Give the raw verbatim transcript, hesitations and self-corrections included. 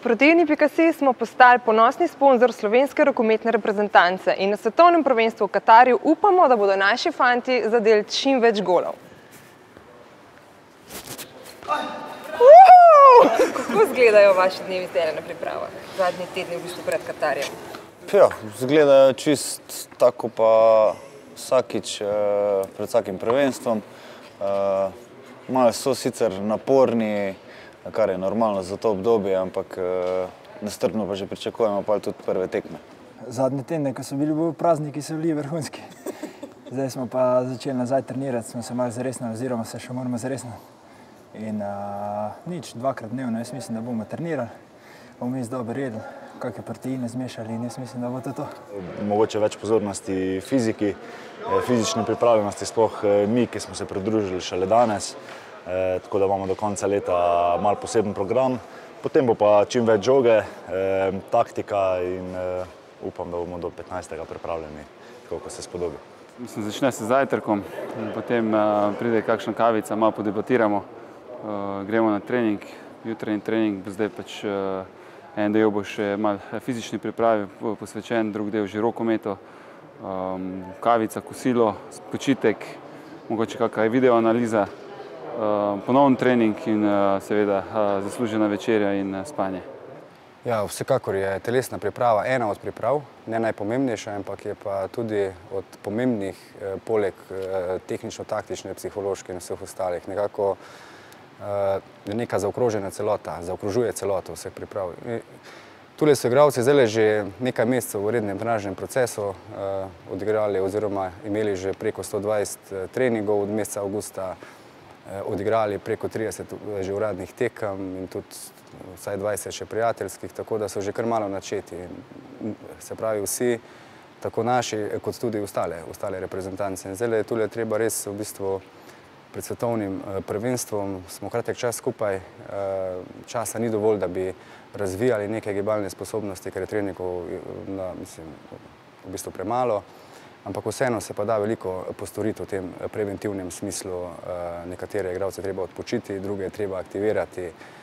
Protivni pika si smo postali ponosni sponzor slovenske rokometne reprezentance in na svetovnem prvenstvu v Katarju upamo, da bodo naši fanti zadeli čim več golov. Kako izgledajo vaši dnevi terena priprava? Zadnji tedni v bistvu pred Katarjem? Ja, izgledajo čist tako pa vsakič pred vsakim prvenstvom. Malo so sicer naporni, kar je normalno za to obdobje, ampak nestrpno pa že pričakujemo pa tudi prve tekme. Zadnje tedne, ko so bili bolj prazniki, so bili vrhunski. Zdaj smo pa začeli nazaj trenirati, smo se malo zaresnili, oziroma se še moramo zaresniti. In nič, dvakrat dnevno, jaz mislim, da bomo trenirali, bomo vmes dobro jedli, kakšne proteine zmešali in jaz mislim, da bo to to. Mogoče več pozornosti fiziki, fizični pripravljenosti, sploh mi, ki smo se pridružili šele danes. Tako da imamo do konca leta malo poseben program. Potem bo pa čim več žoge, taktika in upam, da bomo do petnajstega pripravljeni, tako kot se spodobi. Mislim, začne se z zajtrkom, potem pride kakšna kavica, malo podebatiramo, gremo na trening, jutranji trening, zdaj pač en del bo še malo fizični pripravi posvečen, drug del že rokometu, kavica, kosilo, počitek, mogoče kakšna video analiza, ponovno trening in seveda zaslužena večerja in spanje. Ja, vsekakor je telesna priprava ena od priprav, ne najpomembnejša, ampak je pa tudi od pomembnih, poleg tehnično-taktične, psihološke in vseh ostalih. Nekako je neka zaokrožena celota, zaokrožuje celoto vseh priprav. Tule so igralci zdaj že nekaj mesecev v rednem trenažnem procesu odigrali oziroma imeli že preko sto dvajset treningov od meseca avgusta, odigrali preko trideset že uradnih tekem in tudi vsaj dvajset še prijateljskih, tako da so že kar malo načeti. Se pravi vsi, tako naši kot tudi ostale, ostale reprezentance. In zdaj je tule treba res v bistvu pred svetovnim prvenstvom, smo kratek čas skupaj, časa ni dovolj, da bi razvijali neke gibalne sposobnosti, ker je treningov mislim, v bistvu premalo. Ampak vseeno se pa da veliko postoriti v tem preventivnem smislu. Nekatere igralce treba odpočiti, druge je treba aktivirati.